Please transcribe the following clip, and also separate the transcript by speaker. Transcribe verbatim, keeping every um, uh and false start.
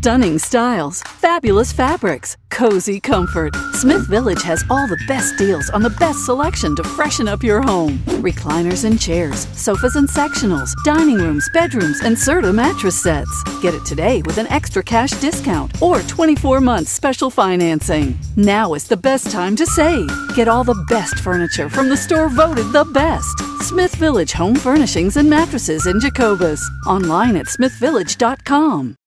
Speaker 1: Stunning styles, fabulous fabrics, cozy comfort. Smith Village has all the best deals on the best selection to freshen up your home. Recliners and chairs, sofas and sectionals, dining rooms, bedrooms, and Serta mattress sets. Get it today with an extra cash discount or twenty-four months special financing. Now is the best time to save. Get all the best furniture from the store voted the best. Smith Village Home Furnishings and Mattresses in Jacobus. Online at smith village dot com.